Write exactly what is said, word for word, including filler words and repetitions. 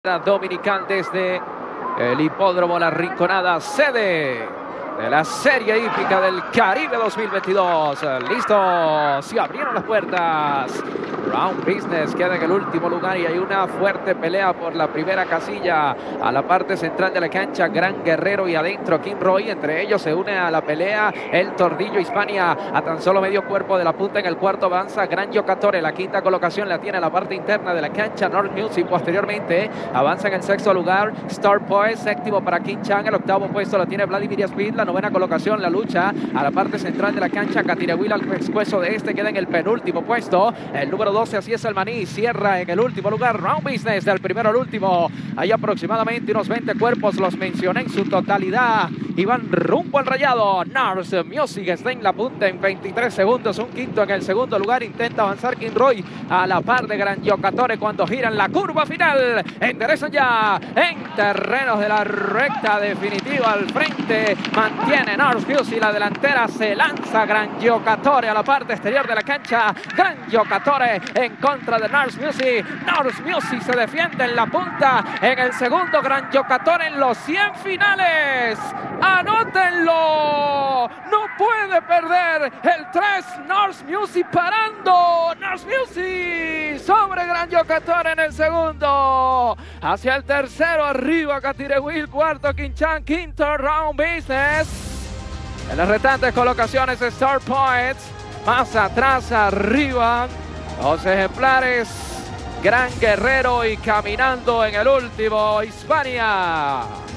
Dominical desde el hipódromo La Rinconada, sede de la Serie Hípica del Caribe dos mil veintidós. Listo, se abrieron las puertas. Round Business queda en el último lugar y hay una fuerte pelea por la primera casilla a la parte central de la cancha. Gran Guerrero y adentro King Roy. Entre ellos se une a la pelea el Tordillo Hispania a tan solo medio cuerpo de la punta. En el cuarto avanza Gran Yocatore. La quinta colocación la tiene a la parte interna de la cancha North Music. Posteriormente avanza en el sexto lugar Star Poet. Séptimo para King Chang. El octavo puesto lo tiene Vladimir Speed. La novena colocación la lucha a la parte central de la cancha. Catirehuila al pescuezo de este queda en el penúltimo puesto. El número doce, así es el Maní, cierra en el último lugar. Round Business del primero al último. Hay aproximadamente unos veinte cuerpos, los mencioné en su totalidad. Y van rumbo al rayado. North Music está en la punta en veintitrés segundos. Un quinto en el segundo lugar. Intenta avanzar King Roy a la par de Gran Yocatore cuando giran la curva final. Enderezan ya en terrenos de la recta definitiva al frente. Mantiene North Music la delantera. Se lanza Gran Yocatore a la parte exterior de la cancha. Gran Yocatore en contra de North Music. North Music se defiende en la punta. En el segundo Gran Yocatore en los cien finales. ¡Anótenlo! No puede perder el tres. North Music parando. North Music sobre Gran Yocatore en el segundo. Hacia el tercero arriba Catirehuil. Cuarto King Chang. Quinto Round Business. En las restantes colocaciones Star Poets. Más atrás arriba los ejemplares Gran Guerrero y caminando en el último Hispania.